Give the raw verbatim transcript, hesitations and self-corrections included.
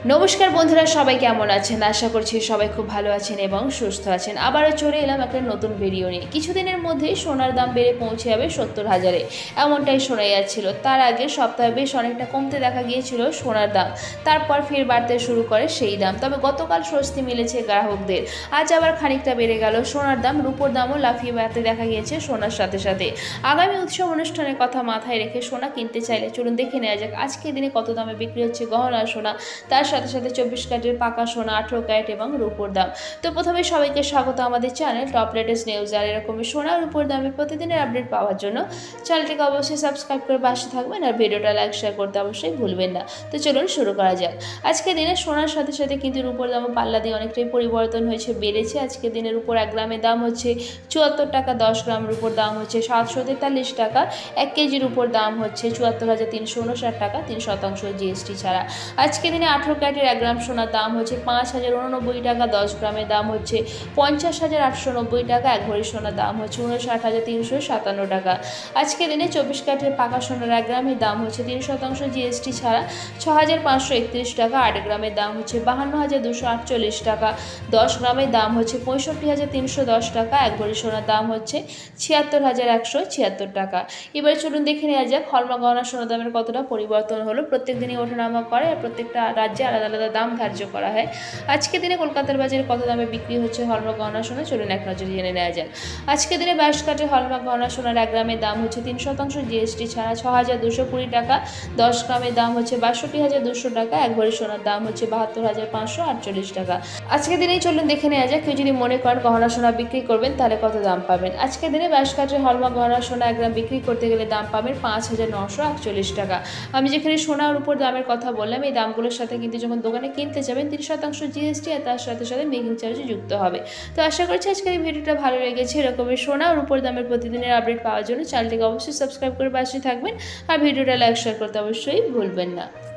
নমস্কার বন্ধুরা, সবাই কেমন আছেন? আশা করছি সবাই খুব ভালো আছেন এবং সুস্থ আছেন। আবারও চলে এলাম একটা নতুন ভিডিও নিয়ে। কিছুদিনের মধ্যেই সোনার দাম বেড়ে পৌঁছে যাবে সত্তর হাজারে, এমনটাই শোনা যাচ্ছিল। তার আগে সপ্তাহে বেশ অনেকটা কমতে দেখা গিয়েছিল সোনার দাম, তারপর ফের বাড়তে শুরু করে সেই দাম। তবে গতকাল স্বস্তি মিলেছে গ্রাহকদের, আজ আবার খানিকটা বেড়ে গেল সোনার দাম। রুপোর দামও লাফিয়ে বাড়তে দেখা গিয়েছে সোনার সাথে সাথে। আগামী উৎসব অনুষ্ঠানের কথা মাথায় রেখে সোনা কিনতে চাইলে চলুন দেখে নেওয়া যাক আজকের দিনে কত দামে বিক্রি হচ্ছে গহনা সোনা, তার সাথে সাথে চব্বিশ ক্যারেটের পাকা সোনা, আঠেরো ক্যারেট এবং রুপোর দাম। তো প্রথমে সবাইকে স্বাগত আমাদের চ্যানেল টপ লেটেস্ট নিউজ। আর এরকমই সোনা রুপোর দামে প্রতিদিনের আপডেট পাওয়ার জন্য চ্যানেলটিকে অবশ্যই সাবস্ক্রাইব করে পাশে থাকবেন আর ভিডিওটা লাইক শেয়ার করতে অবশ্যই ভুলবেন না। তো চলুন শুরু করা যাক। আজকের দিনে সোনার সাথে সাথে কিন্তু রুপোর দামও পাল্লা দিয়ে অনেকটাই পরিবর্তন হয়েছে, বেড়েছে। আজকের দিনের উপর এক গ্রামের দাম হচ্ছে চুয়াত্তর টাকা, দশ গ্রাম রুপোর দাম হচ্ছে সাতশো তেতাল্লিশ টাকা, এক কেজির উপর দাম হচ্ছে চুয়াত্তর হাজার তিনশো উনষাট টাকা, তিন শতাংশ জিএসটি ছাড়া। আজকের দিনে আঠেরো ক্যারেটের এক গ্রাম সোনার দাম হচ্ছে পাঁচ হাজার উননব্বই টাকা, দশ গ্রামের দাম হচ্ছে পঞ্চাশ হাজার আটশো নব্বই টাকা, এক ভরি সোনার দাম হচ্ছে উনষাট হাজার তিনশো সাতান্ন টাকা। আজকের দিনে চব্বিশ ক্যারেটের পাকা সোনার এক গ্রামের দাম হচ্ছে তিন শতাংশ জিএসটি ছাড়া ছ হাজার পাঁচশো একত্রিশ টাকা, আট গ্রামের দাম হচ্ছে বাহান্ন হাজার দুশো আটচল্লিশ টাকা, দশ গ্রামের দাম হচ্ছে পঁয়ষট্টি হাজার তিনশো দশ টাকা, এক ভরি সোনার দাম হচ্ছে ছিয়াত্তর হাজার একশো ছিয়াত্তর টাকা। এবার চলুন দেখে নেওয়া যাক হলমার্ক গহনা সোনার দামের কতটা পরিবর্তন হলো। প্রত্যেক দিনই ওঠানামা করে আর প্রত্যেকটা রাজ্যে আলাদা আলাদা দাম ধার্য করা হয়। আজকে দিনে কলকাতার বাজারে কত দামে বিক্রি হচ্ছে হলমার্ক গহনা সোনা, চলুন এক নজরে জেনে নেওয়া যাক। আজকে দিনে বাইশ ক্যারেটের হলমার্ক গহনা সোনার এক গ্রামের দাম হচ্ছে তিন শতাংশ জিএসটি ছাড়া ছ হাজার দুশো কুড়ি টাকা, দশ গ্রামের দাম হচ্ছে বাষট্টি হাজার দুশো টাকা, এক ভরি সোনার দাম হচ্ছে বাহাত্তর হাজার পাঁচশো আটচল্লিশ টাকা। আজকে দিনেই চলুন দেখে নেওয়া যাক কেউ যদি মনে করেন গহনা সোনা বিক্রি করবেন তাহলে কত দাম পাবেন। আজকে দিনে বাইশ ক্যারেটের হলমার্ক গহনা সোনা এক গ্রাম বিক্রি করতে গেলে দাম পাবেন পাঁচ হাজার নশো একচল্লিশ টাকা। আমি যেখানে সোনার উপর দামের কথা বললাম, এই দামগুলোর সাথে কিন্তু যখন দোকানে কিনতে যাবেন তিরিশ শতাংশ জিএসটি আর তার সাথে সাথে মেকিং চার্জও যুক্ত হবে। তো আশা করছি আজকের এই ভিডিওটা ভালো লেগেছে। এরকমই সোনা আর উপর দামের প্রতিদিনের আপডেট পাওয়ার জন্য চ্যানেলটিকে অবশ্যই সাবস্ক্রাইব করে পাশে থাকবেন আর ভিডিওটা লাইক শেয়ার করতে অবশ্যই ভুলবেন না।